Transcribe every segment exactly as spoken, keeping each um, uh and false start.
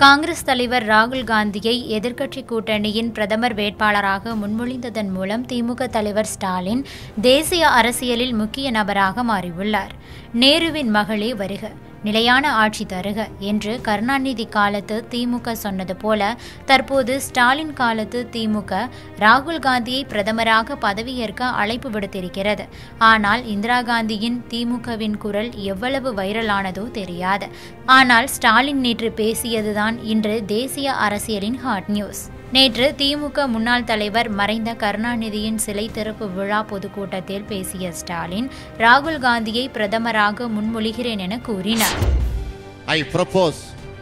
காங்கிரஸ் தலைவர் ராகுல் காந்தியை எதிர்க்கட்சி கூட்டணியின் பிரதமர் வேட்பாளராக முன்மொழிந்ததன் மூலம் திமுக தலைவர் ஸ்டாலின் தேசிய அரசியலில் முக்கிய நபராக மாறியுள்ளார். நேருவின் மகளே வருக, நிலையான ஆட்சி தருக என்று கருணாநிதி காலத்து திமுக சொன்னது போல தற்போது ஸ்டாலின் காலத்து திமுக ராகுல் காந்தியை பிரதமராக பதவியேற்க அழைப்பு விடுத்திருக்கிறது. ஆனால் இந்திரா காந்தியின் திமுகவின் குரல் எவ்வளவு வைரலானதோ தெரியாது. ஆனால் ஸ்டாலின் நேற்று பேசியதுதான் இன்று தேசிய அரசியலின் ஹாட் நியூஸ். நேற்று திமுக முன்னாள் தலைவர் மறைந்த கருணாநிதியின் சிலை திறப்பு விழா பொதுக்கூட்டத்தில் பேசிய ஸ்டாலின் ராகுல் காந்தியை பிரதமராக முன்மொழிகிறேன் என கூறினார். I propose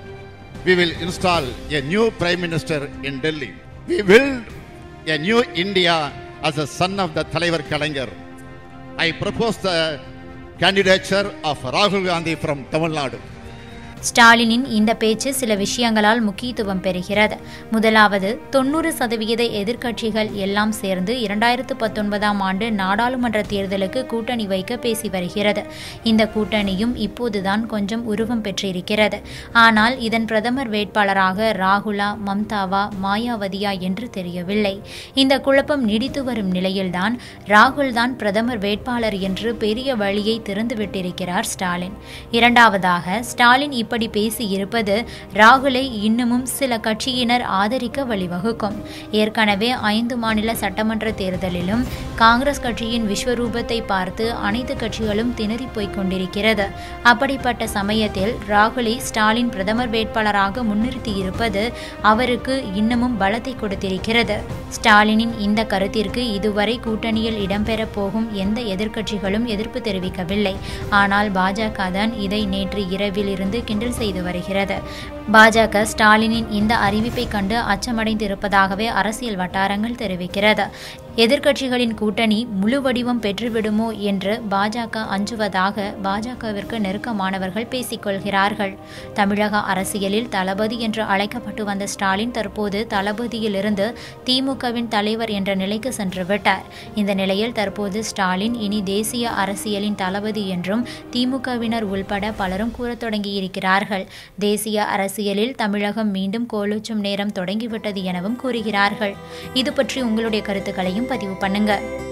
we will install a new prime minister in Delhi. We build a new India as a son of the தலைவர் கலைஞர். I propose the candidature of Rahul Gandhi from Tamil Nadu. ஸ்டாலினின் இந்த பேச்சு சில விஷயங்களால் முக்கியத்துவம் பெறுகிறது. முதலாவது, தொன்னூறு சதவிகித எதிர்க்கட்சிகள் எல்லாம் சேர்ந்து இரண்டாயிரத்து பத்தொன்பதாம் ஆண்டு நாடாளுமன்ற தேர்தலுக்கு கூட்டணி வைக்க பேசி வருகிறது. இந்த கூட்டணியும் இப்போதுதான் கொஞ்சம் உருவம் பெற்றிருக்கிறது. ஆனால் இதன் பிரதமர் வேட்பாளராக ராகுலா, மம்தாவா, மாயாவதியா என்று தெரியவில்லை. இந்த குழப்பம் நீடித்து வரும் நிலையில்தான் ராகுல் தான் பிரதமர் வேட்பாளர் என்று பெரிய வழியை திறந்துவிட்டிருக்கிறார் ஸ்டாலின். இரண்டாவதாக, ஸ்டாலின் இப்படி பேசி இருப்பது ராகுலை இன்னமும் சில கட்சியினர் ஆதரிக்க வழிவகுக்கும். ஏற்கனவே ஐந்து மாநில சட்டமன்ற தேர்தலிலும் காங்கிரஸ் கட்சியின் விஸ்வரூபத்தை பார்த்து அனைத்து கட்சிகளும் திணறி போய்க் கொண்டிருக்கிறது. அப்படிப்பட்ட சமயத்தில் ராகுலை ஸ்டாலின் பிரதமர் வேட்பாளராக முன்னிறுத்தியிருப்பது அவருக்கு இன்னமும் பலத்தை கொடுத்திருக்கிறது. ஸ்டாலினின் இந்த கருத்திற்கு இதுவரை கூட்டணியில் இடம்பெறப் போகும் எந்த எதிர்க்கட்சிகளும் எதிர்ப்பு தெரிவிக்கவில்லை. ஆனால் பாஜக தான் இதை நேற்று இரவில் இருந்து கிண்டல் செய்து வருகிறது. பாஜக ஸ்டாலினின் இந்த அறிவிப்பை கண்டு அச்சமடைந்திருப்பதாகவே அரசியல் வட்டாரங்கள் தெரிவிக்கிறது. எதிர்க்கட்சிகளின் கூட்டணி முழு வடிவம் பெற்றுவிடுமோ என்று பாஜக அஞ்சுவதாக பாஜகவிற்கு நெருக்கமானவர்கள் பேசிக்கொள்கிறார்கள். தமிழக அரசியலில் தளபதி என்று அழைக்கப்பட்டு வந்த ஸ்டாலின் தற்போது தளபதியிலிருந்து திமுகவின் தலைவர் என்ற நிலைக்கு சென்றுவிட்டார். இந்த நிலையில் தற்போது ஸ்டாலின் இனி தேசிய அரசியலின் தளபதி என்றும் திமுகவினர் உள்பட பலரும் கூறத் தொடங்கியிருக்கிறார்கள். தேசிய அரசியலில் தமிழகம் மீண்டும் கோலோச்சும் நேரம் தொடங்கிவிட்டது எனவும் கூறுகிறார்கள். இது பற்றி உங்களுடைய கருத்துக்களையும் பதிவு பண்ணுங்க.